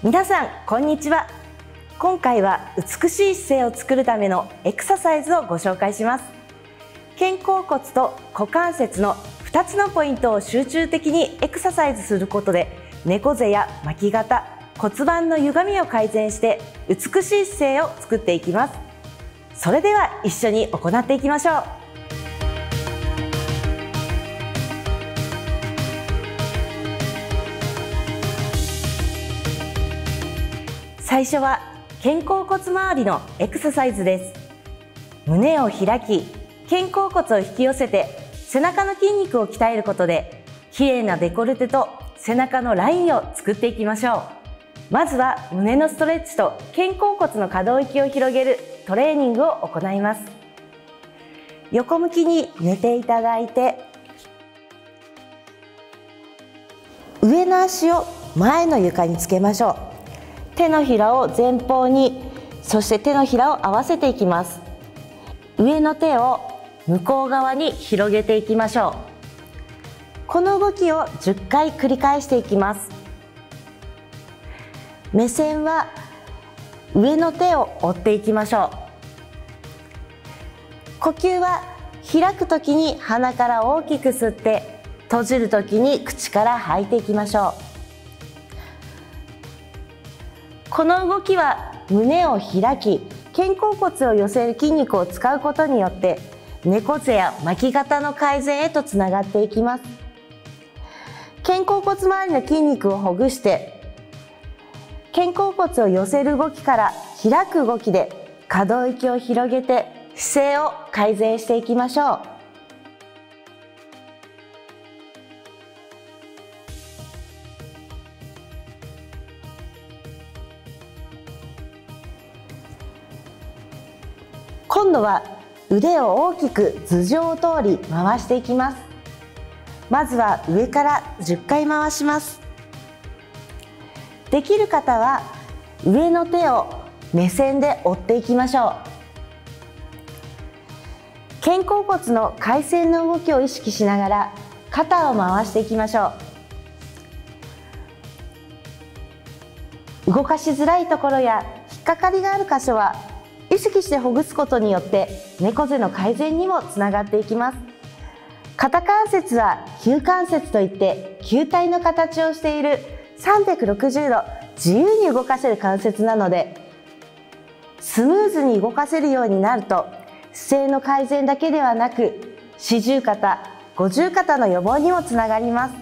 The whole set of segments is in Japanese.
皆さんこんにちは。今回は美しい姿勢を作るためのエクササイズをご紹介します。肩甲骨と股関節の2つのポイントを集中的にエクササイズすることで、猫背や巻き肩、骨盤の歪みを改善して美しい姿勢を作っていきます。それでは一緒に行っていきましょう。最初は肩甲骨周りのエクササイズです。胸を開き、肩甲骨を引き寄せて背中の筋肉を鍛えることで、綺麗なデコルテと背中のラインを作っていきましょう。まずは胸のストレッチと肩甲骨の可動域を広げるトレーニングを行います。横向きに寝ていただいて、上の足を前の床につけましょう。手のひらを前方に、そして手のひらを合わせていきます。上の手を向こう側に広げていきましょう。この動きを10回繰り返していきます。目線は上の手を追っていきましょう。呼吸は開くときに鼻から大きく吸って、閉じるときに口から吐いていきましょう。この動きは胸を開き、肩甲骨を寄せる筋肉を使うことによって猫背や巻き肩の改善へとつながっていきます。肩甲骨周りの筋肉をほぐして、肩甲骨を寄せる動きから開く動きで可動域を広げて姿勢を改善していきましょう。今度は腕を大きく頭上を通り回していきます。まずは上から10回回します。できる方は上の手を目線で追っていきましょう。肩甲骨の回旋の動きを意識しながら肩を回していきましょう。動かしづらいところや引っかかりがある箇所は意識してほぐすことによって猫背の改善にもつながっていきます。肩関節は球関節といって球体の形をしている360度自由に動かせる関節なので、スムーズに動かせるようになると姿勢の改善だけではなく、四十肩、五十肩の予防にもつながります。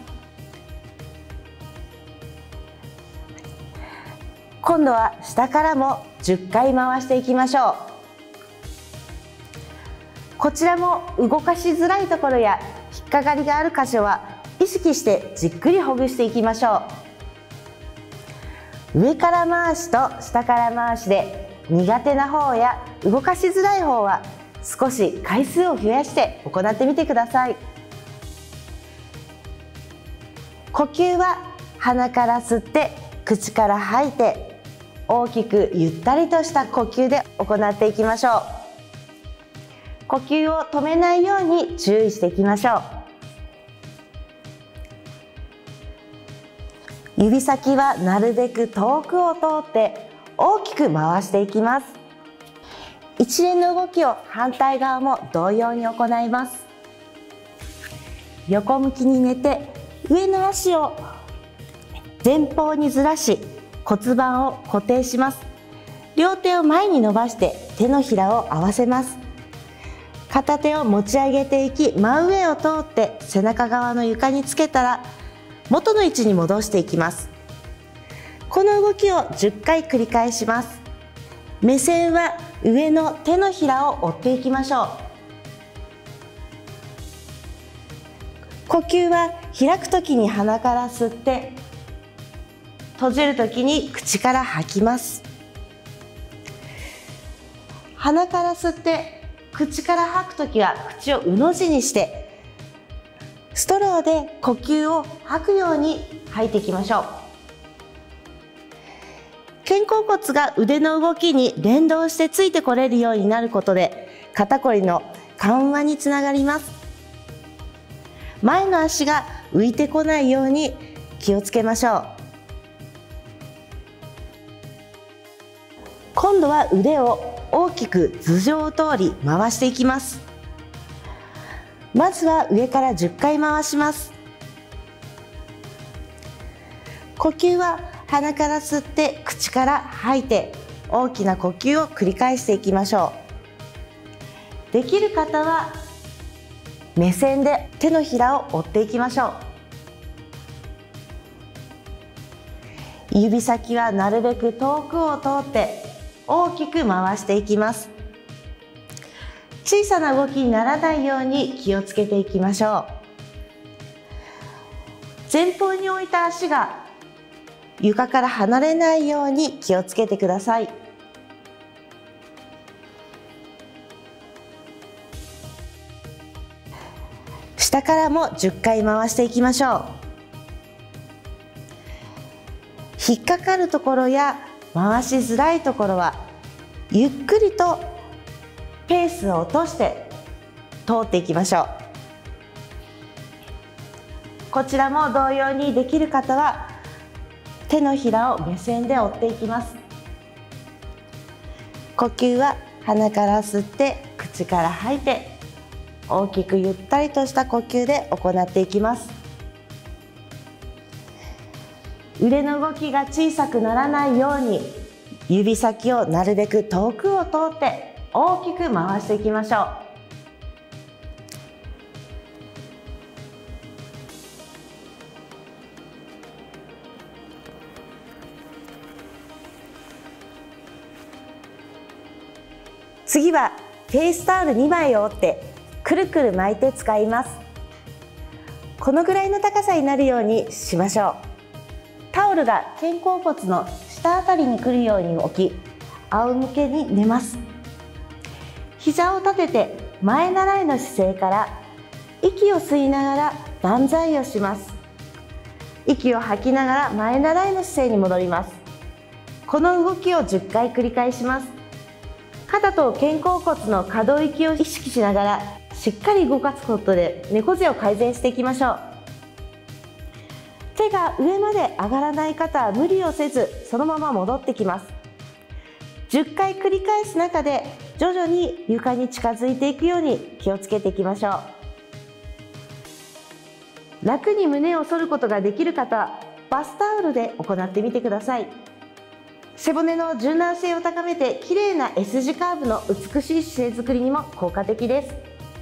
今度は下からも10回回していきましょう。こちらも動かしづらいところや引っかかりがある箇所は意識してじっくりほぐしていきましょう。上から回しと下から回しで苦手な方や動かしづらい方は少し回数を増やして行ってみてください。呼吸は鼻から吸って口から吐いて、大きくゆったりとした呼吸で行っていきましょう。呼吸を止めないように注意していきましょう。指先はなるべく遠くを通って大きく回していきます。一連の動きを反対側も同様に行います。横向きに寝て上の足を前方にずらし、骨盤を固定します。両手を前に伸ばして手のひらを合わせます。片手を持ち上げていき、真上を通って背中側の床につけたら元の位置に戻していきます。この動きを10回繰り返します。目線は上の手のひらを追っていきましょう。呼吸は開くときに鼻から吸って、閉じるときに口から吐きます。鼻から吸って口から吐くときは口をうの字にしてストローで呼吸を吐くように吐いていきましょう。肩甲骨が腕の動きに連動してついてこれるようになることで肩こりの緩和につながります。前の足が浮いてこないように気をつけましょう。 今度は腕を大きく頭上を通り回していきます。まずは上から10回回します。呼吸は鼻から吸って口から吐いて大きな呼吸を繰り返していきましょう。できる方は目線で手のひらを折っていきましょう。指先はなるべく遠くを通って大きく回していきます。小さな動きにならないように気をつけていきましょう。前方に置いた足が床から離れないように気をつけてください。下からも10回回していきましょう。引っかかるところや回しづらいところはゆっくりとペースを落として通っていきましょう。こちらも同様にできる方は手のひらを目線で折っていきます。呼吸は鼻から吸って口から吐いて大きくゆったりとした呼吸で行っていきます。腕の動きが小さくならないように指先をなるべく遠くを通って大きく回していきましょう。次はフェイスタオル2枚を折ってくるくる巻いて使います。このぐらいの高さになるようにしましょう。タオルが肩甲骨の下あたりに来るように置き、仰向けに寝ます。膝を立てて前習いの姿勢から息を吸いながら万歳をします。息を吐きながら前習いの姿勢に戻ります。この動きを10回繰り返します。肩と肩甲骨の可動域を意識しながらしっかり動かすことで猫背を改善していきましょう。手が上まで上がらない方は無理をせずそのまま戻ってきます。10回繰り返す中で徐々に床に近づいていくように気をつけていきましょう。楽に胸を反ることができる方はバスタオルで行ってみてください。背骨の柔軟性を高めて綺麗な S 字カーブの美しい姿勢作りにも効果的です。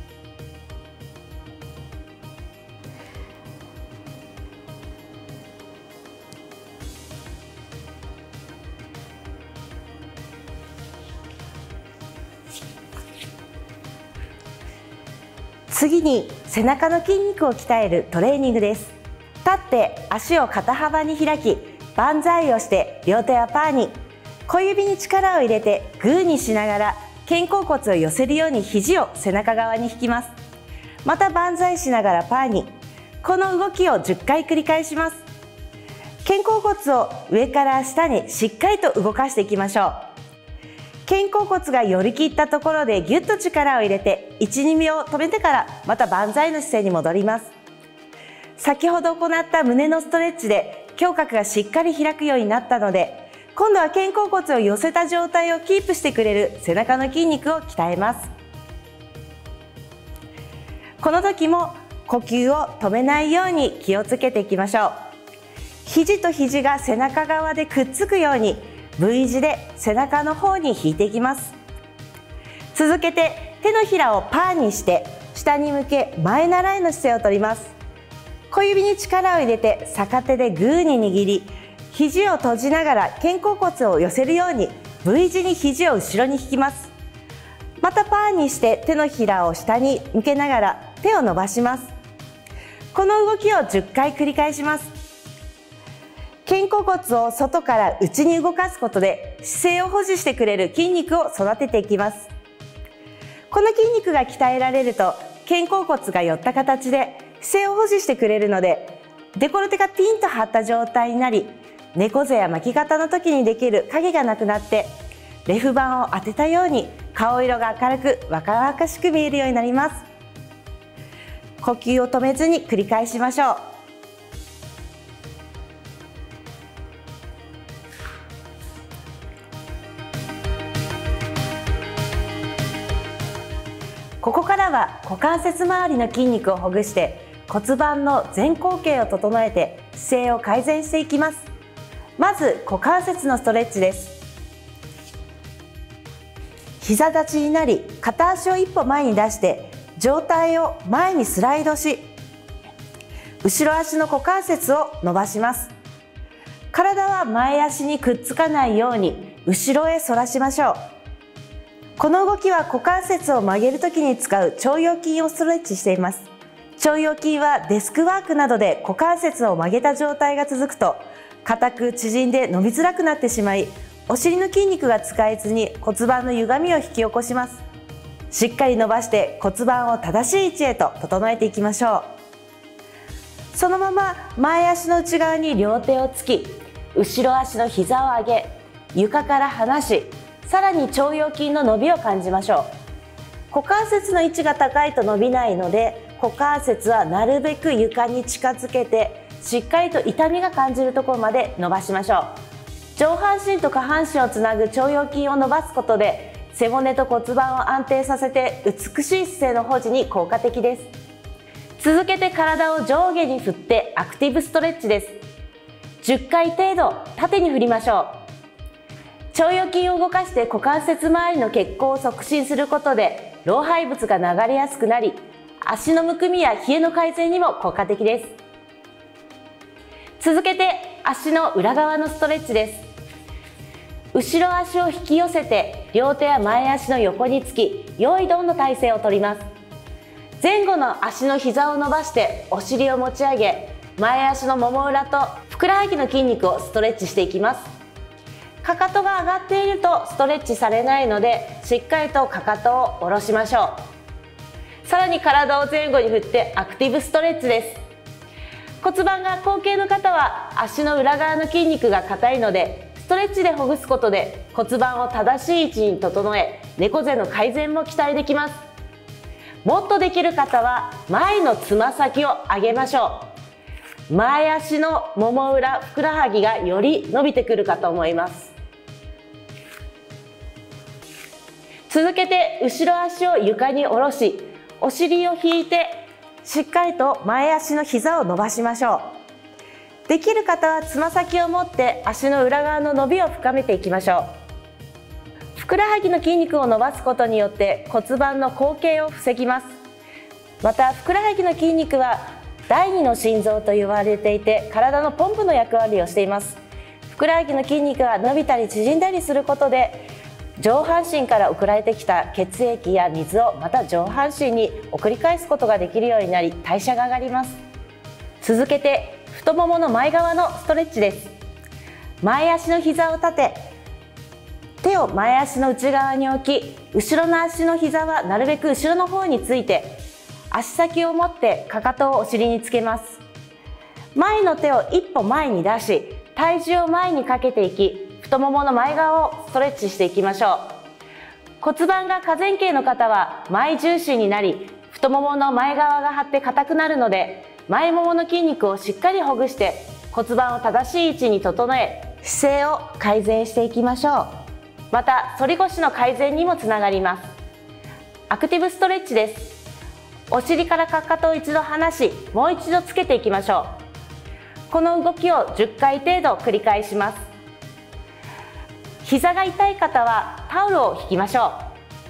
次に背中の筋肉を鍛えるトレーニングです。立って足を肩幅に開き万歳をして両手はパーに、小指に力を入れてグーにしながら肩甲骨を寄せるように肘を背中側に引きます。また万歳しながらパーに。この動きを10回繰り返します。肩甲骨を上から下にしっかりと動かしていきましょう。肩甲骨が寄り切ったところでギュッと力を入れて 1,2 秒止めてからまた万歳の姿勢に戻ります。先ほど行った胸のストレッチで胸郭がしっかり開くようになったので、今度は肩甲骨を寄せた状態をキープしてくれる背中の筋肉を鍛えます。この時も呼吸を止めないように気をつけていきましょう。肘と肘が背中側でくっつくように V 字で背中の方に引いていきます。続けて手のひらをパーにして下に向け前習いの姿勢をとります。小指に力を入れて逆手でグーに握り、肘を閉じながら肩甲骨を寄せるように V 字に肘を後ろに引きます。またパーにして手のひらを下に向けながら手を伸ばします。この動きを10回繰り返します。肩甲骨を外から内に動かすことで姿勢を保持してくれる筋肉を育てていきます。この筋肉が鍛えられると肩甲骨が寄った形で姿勢を保持してくれるので、デコルテがピンと張った状態になり、猫背や巻き肩の時にできる影がなくなって、レフ板を当てたように顔色が明るく若々しく見えるようになります。呼吸を止めずに繰り返しましょう。 股関節周りの筋肉をほぐして骨盤の前後傾を整えて姿勢を改善していきます。まず股関節のストレッチです。膝立ちになり、片足を一歩前に出して上体を前にスライドし、後ろ足の股関節を伸ばします。体は前足にくっつかないように後ろへ反らしましょう。この動きは股関節を曲げるときに使う腸腰筋をストレッチしています。腸腰筋はデスクワークなどで股関節を曲げた状態が続くと硬く縮んで伸びづらくなってしまい、お尻の筋肉が使えずに骨盤の歪みを引き起こします。しっかり伸ばして骨盤を正しい位置へと整えていきましょう。そのまま前足の内側に両手をつき、後ろ足の膝を上げ、床から離し、さらに腸腰筋の伸びを感じましょう。股関節の位置が高いと伸びないので、股関節はなるべく床に近づけて、しっかりと痛みが感じるところまで伸ばしましょう。上半身と下半身をつなぐ腸腰筋を伸ばすことで背骨と骨盤を安定させて美しい姿勢の保持に効果的です。続けて体を上下に振ってアクティブストレッチです。10回程度縦に振りましょう。腸腰筋を動かして股関節周りの血行を促進することで老廃物が流れやすくなり、足のむくみや冷えの改善にも効果的です。続けて足の裏側のストレッチです。後ろ足を引き寄せて両手は前足の横につき、用意ドンの体勢をとります。前後の足の膝を伸ばしてお尻を持ち上げ、前足のもも裏とふくらはぎの筋肉をストレッチしていきます。かかとが上がっているとストレッチされないので、しっかりとかかとを下ろしましょう。さらに体を前後に振ってアクティブストレッチです。骨盤が後傾の方は足の裏側の筋肉が硬いので、ストレッチでほぐすことで骨盤を正しい位置に整え、猫背の改善も期待できます。もっとできる方は前のつま先を上げましょう。前足のもも裏、ふくらはぎがより伸びてくるかと思います。続けて後ろ足を床に下ろし、お尻を引いてしっかりと前足の膝を伸ばしましょう。できる方はつま先を持って足の裏側の伸びを深めていきましょう。ふくらはぎの筋肉を伸ばすことによって骨盤の後傾を防ぎます。またふくらはぎの筋肉は第二の心臓と言われていて、体のポンプの役割をしています。ふくらはぎの筋肉が伸びたり縮んだりすることで、上半身から送られてきた血液や水をまた上半身に送り返すことができるようになり、代謝が上がります。続けて太ももの前側のストレッチです。前足の膝を立て、手を前足の内側に置き、後ろの足の膝はなるべく後ろの方について、足先を持ってかかとをお尻につけます。前の手を一歩前に出し、体重を前にかけていき、太ももの前側をストレッチしていきましょう。骨盤が下前傾の方は前重心になり、太ももの前側が張って硬くなるので、前ももの筋肉をしっかりほぐして骨盤を正しい位置に整え、姿勢を改善していきましょう。また反り腰の改善にもつながります。アクティブストレッチです。お尻からかかとを一度離し、もう一度つけていきましょう。この動きを10回程度繰り返します。膝が痛い方はタオルを引きましょ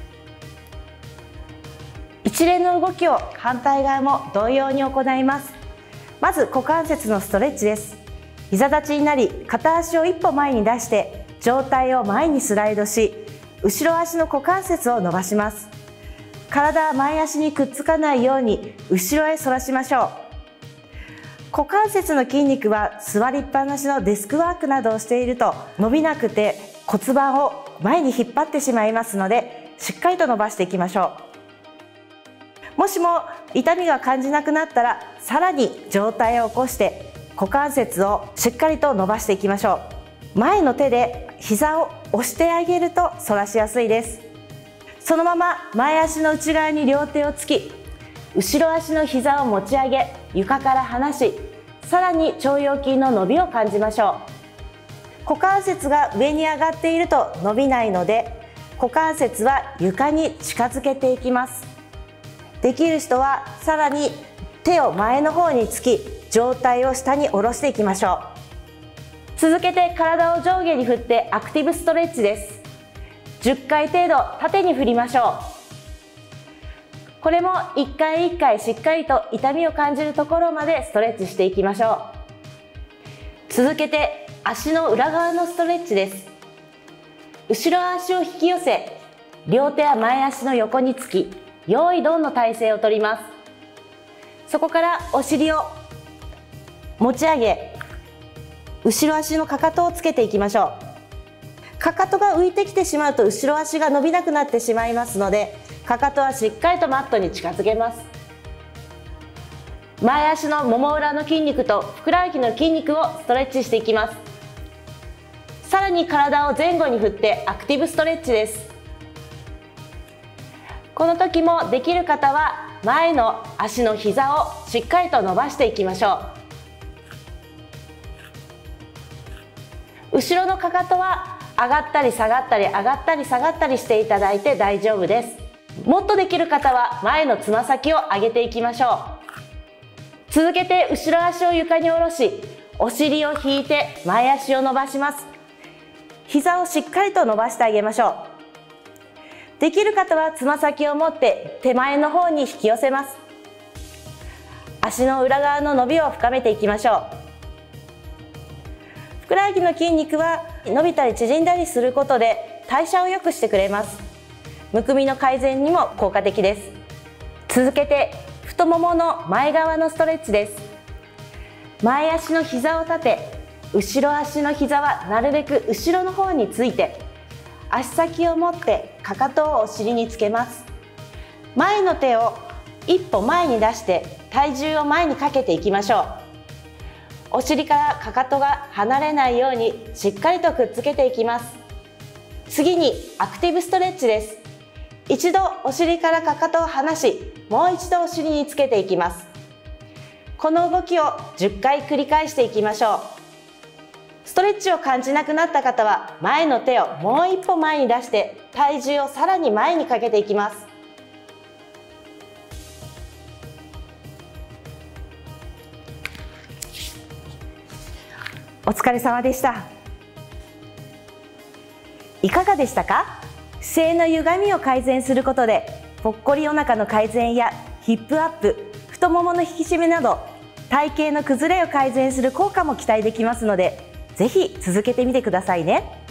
う。一連の動きを反対側も同様に行います。まず股関節のストレッチです。膝立ちになり、片足を一歩前に出して上体を前にスライドし、後ろ足の股関節を伸ばします。体は前足にくっつかないように後ろへ反らしましょう。股関節の筋肉は座りっぱなしのデスクワークなどをしていると伸びなくて骨盤を前に引っ張ってしまいますので、しっかりと伸ばしていきましょう。もしも痛みが感じなくなったら、さらに上体を起こして股関節をしっかりと伸ばしていきましょう。前の手で膝を押してあげると反らしやすいです。そのまま前足の内側に両手をつき、後ろ足の膝を持ち上げ、床から離し、さらに腸腰筋の伸びを感じましょう。股関節が上に上がっていると伸びないので、股関節は床に近づけていきます。 できる人はさらに手を前の方につき、上体を下に下ろしていきましょう。続けて体を上下に振ってアクティブストレッチです。10回程度縦に振りましょう。これも一回一回しっかりと痛みを感じるところまでストレッチしていきましょう。続けて足の裏側のストレッチです。後ろ足を引き寄せ、両手は前足の横につき、用意ドンの体勢をとります。そこからお尻を持ち上げ、後ろ足のかかとをつけていきましょう。かかとが浮いてきてしまうと後ろ足が伸びなくなってしまいますので、かかとはしっかりとマットに近づけます。前足のもも裏の筋肉とふくらはぎの筋肉をストレッチしていきます。さらに体を前後に振ってアクティブストレッチです。この時もできる方は前の足の膝をしっかりと伸ばしていきましょう。後ろのかかとは上がったり下がったり上がったり下がったりしていただいて大丈夫です。もっとできる方は前のつま先を上げていきましょう。続けて後ろ足を床に下ろし、お尻を引いて前足を伸ばします。膝をしっかりと伸ばしてあげましょう。できる方はつま先を持って手前の方に引き寄せます。足の裏側の伸びを深めていきましょう。ふくらはぎの筋肉は伸びたり縮んだりすることで代謝を良くしてくれます。むくみの改善にも効果的です。続けて太ももの前側のストレッチです。前足の膝を立て、後ろ足の膝はなるべく後ろの方について、足先を持ってかかとをお尻につけます。前の手を一歩前に出して体重を前にかけていきましょう。お尻からかかとが離れないようにしっかりとくっつけていきます。次にアクティブストレッチです。一度お尻からかかとを離し、もう一度お尻につけていきます。この動きを10回繰り返していきましょう。ストレッチを感じなくなった方は前の手をもう一歩前に出して体重をさらに前にかけていきます。お疲れ様でした。いかがでしたか？姿勢の歪みを改善することでぽっこりお腹の改善やヒップアップ、太ももの引き締めなど体型の崩れを改善する効果も期待できますので、ぜひ続けてみてくださいね。